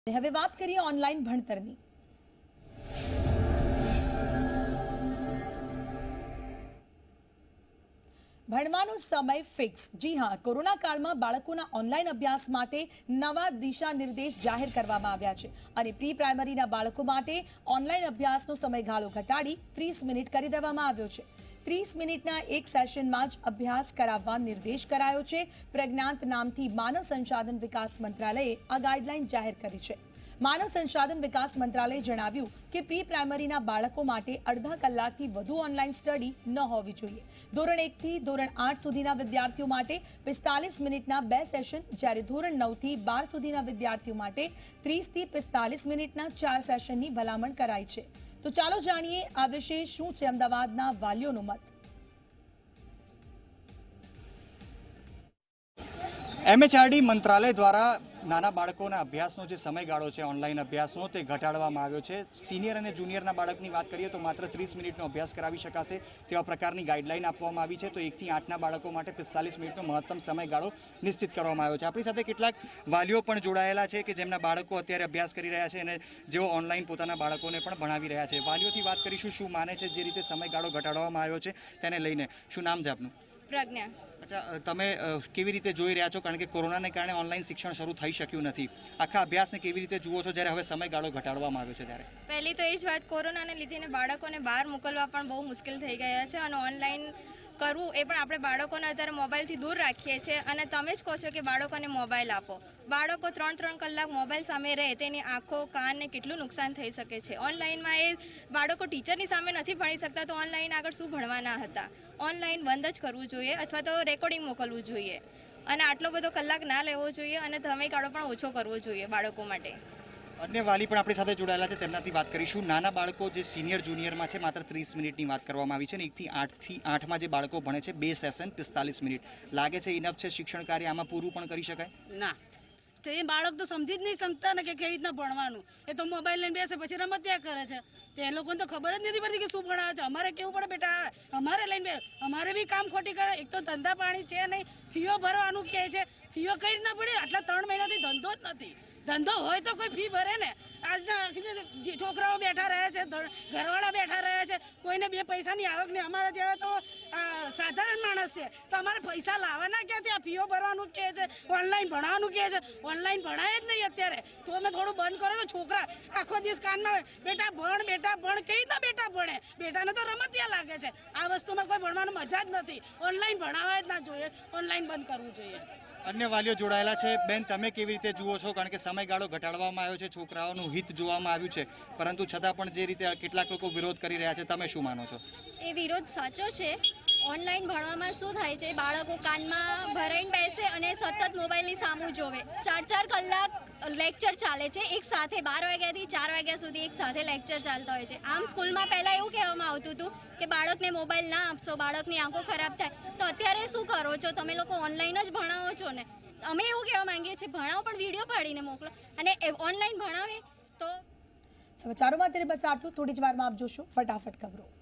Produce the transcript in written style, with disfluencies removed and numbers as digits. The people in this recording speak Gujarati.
હવે વાત કરીએ ઓનલાઈન ભણતરની। ભણવાનો સમય ફિક્સ। જી હા, કોરોના કાળમાં બાળકોના ઓનલાઈન અભ્યાસ માટે નવા દિશા નિર્દેશ જાહેર કરવામાં આવ્યા છે અને પ્રી પ્રાઇમરીના બાળકો માટે ઓનલાઈન અભ્યાસનો સમયગાળો ઘટાડી 30 મિનિટ કરી દેવામાં આવ્યો છે। 30 મિનિટના એક સેશનમાં જ અભ્યાસ કરાવવા નિર્દેશ કરાયો છે। પ્રજ્ઞાંત નામથી માનવ સંસાધન વિકાસ મંત્રાલયે આ ગાઈડલાઈન જાહેર કરી છે। માનવ સંસાધન વિકાસ મંત્રાલયે જણાવ્યું કે પ્રી પ્રાઇમરીના બાળકો માટે અડધા કલાકથી વધુ ઓનલાઈન સ્ટડી ન હોવી જોઈએ। ધોરણ 1 થી ધોરણ 8 સુધીના વિદ્યાર્થીઓ માટે 45 મિનિટના 2 સેશન, જ્યારે ધોરણ 9 થી 12 સુધીના વિદ્યાર્થીઓ માટે 30 થી 45 મિનિટના 4 સેશનની ભલામણ કરાઈ છે। તો ચાલો જાણીએ આ વિશે શું છે અમદાવાદના વાલીઓનો મત। એમએચઆરડી મંત્રાલય દ્વારા નાના બાળકોના અભ્યાસનો જે સમયગાળો છે ઓનલાઈન અભ્યાસનો તે ઘટાડવામાં આવ્યો છે। સિનિયર અને જુનિયરના બાળકની વાત કરીએ તો માત્ર 30 મિનિટનો અભ્યાસ કરાવી શકાશે તેવા પ્રકારની ગાઈડલાઈન આપવામાં આવી છે। તો 1 થી 8ના બાળકો માટે 45 મિનિટનો મહત્તમ સમયગાળો નિશ્ચિત કરવામાં આવ્યો છે। આપણી સાથે કેટલાક વાલીઓ પણ જોડાયેલા છે કે જેમના બાળકો અત્યારે અભ્યાસ કરી રહ્યા છે અને જેઓ ઓનલાઈન પોતાના બાળકોને પણ ભણાવી રહ્યા છે। વાલીઓથી વાત કરીશું, શું માને છે જે રીતે સમયગાળો ઘટાડવામાં આવ્યો છે તેને લઈને। શું નામ છે આપનું? પ્રજ્ઞા। અચ્છા, તમે કેવી રીતે જોઈ રહ્યા છો? કારણ કે કોરોનાને કારણે ઓનલાઈન શિક્ષણ શરૂ થઈ શક્યું નથી। આખા અભ્યાસને કેવી રીતે જુઓ છો જ્યારે હવે સમયગાળો ઘટાડવામાં આવ્યો છે ત્યારે? પહેલી તો એ જ વાત, કોરોનાને લીધે બાળકોને બહાર મોકલવા પણ બહુ મુશ્કેલ થઈ ગયા છે અને ઓનલાઈન કરવું એ પણ આપણે બાળકોને અત્યારે મોબાઈલથી દૂર રાખીએ છીએ અને તમે જ કહો છો કે બાળકોને મોબાઈલ આપો। બાળકો 3-3 કલાક મોબાઈલ સામે રહે, તેની આંખો, કાનને કેટલું નુકસાન થઈ શકે છે। ઓનલાઈનમાં એ બાળકો ટીચરની સામે નથી ભણી શકતા તો ઓનલાઈન આગળ શું ભણવાના હતા? ઓનલાઈન બંધ જ કરવું જોઈએ અથવા તો રેકોર્ડિંગ મોકલવું જોઈએ અને આટલો બધો કલાક ના લેવો જોઈએ અને સમયગાળો પણ ઓછો કરવો જોઈએ બાળકો માટે। અન્ય વાલી પણ આપણી સાથે જોડાયેલા છે, તેમનાથી વાત કરીશું। નાના બાળકો જે સિનિયર જુનિયરમાં છે માત્ર 30 મિનિટની વાત કરવામાં આવી છે અને 1 થી 8માં જે બાળકો ભણે છે 2 સેશન 45 મિનિટ લાગે છે ઇનફ છે? શિક્ષણ કાર્ય આમાં પૂરું પણ કરી શકાય? ના, તો એ બાળક તો સમજી જ નહીં શકતા ને કે કેવી રીતના ભણવાનું। એ તો મોબાઈલ લઈને બેસે પછી રમત્યા કરે છે। તે એ લોકોને તો ખબર જ નથી પડતી કે શું ભણાવે છે। અમારે કેવું પડે બેટા, અમારે લઈને અમારે બી કામ ખોટી કરે। એક તો ધંધા પાણી છે નહીં, ફીઓ ભરવાનું કહે છે। ફીઓ કઈ રીતના પડે? આટલા 3 મહિનાથી ધંધો જ નથી। ધંધો હોય તો કોઈ ફી ભરે ને। આજના છોકરાઓ બેઠા રહે છે, ઘરવાળા બેઠા રહે છે, કોઈને 2 પૈસાની આવક નહીં। અમારા જેવા તો સાધારણ માણસ છે તો અમારે પૈસા લાવવાના ક્યાંથી? આ ફીઓ ભરવાનું કહે છે, ઓનલાઈન ભણાવવાનું કહે છે। ઓનલાઈન ભણાય જ નહીં અત્યારે તો અમે થોડું બંધ કરો તો છોકરા આખો દિવસ કાનમાં બેટા ભણ કેવી રીતના બેટા ભણે? બેટાને તો રમતિયા લાગે છે। આ વસ્તુમાં કોઈ ભણવાની મજા જ નથી। ઓનલાઈન ભણાવવા જ ના જોઈએ, ઓનલાઈન બંધ કરવું જોઈએ। અન્ય વાલીઓ જોડાયેલા છે। બેન, તમે કેવી રીતે જુઓ છો? કારણ કે સમયગાળો ઘટાડવામાં આવ્યો છે, છોકરાઓનું હિત જોવામાં આવ્યું છે, પરંતુ છતાં પણ જે રીતે કેટલાક લોકો વિરોધ કરી રહ્યા છે, તમે શું માનો છો? એ વિરોધ સાચો છે। ઓનલાઈન ભણવામાં શું થાય છે, બાળકો કાનમાં ભરાઈને બેસે અને સતત મોબાઈલની સામું જોવે। 4-4 કલાક લેક્ચર ચાલે છે એક સાથે, 12 વાગ્યાથી 4 વાગ્યા સુધી એક સાથે લેક્ચર ચાલતા હોય છે। આમ સ્કૂલમાં પહેલાં એવું કહેવામાં આવતું હતું કે બાળકને મોબાઈલ ના આપશો, બાળકની આંખો ખરાબ થાય। તો અત્યારે શું કરો છો તમે લોકો? ઓનલાઈન જ ભણાવો છો ને। અમે એવું કહેવા માંગીએ છીએ, ભણાવો પણ વિડીયો પાડીને મોકલો અને ઓનલાઈન ભણાવે તો। સમાચારોમાં અત્યારે બસ આટલું। થોડી જ વારમાં આપ જોશો ફટાફટ ખબરો।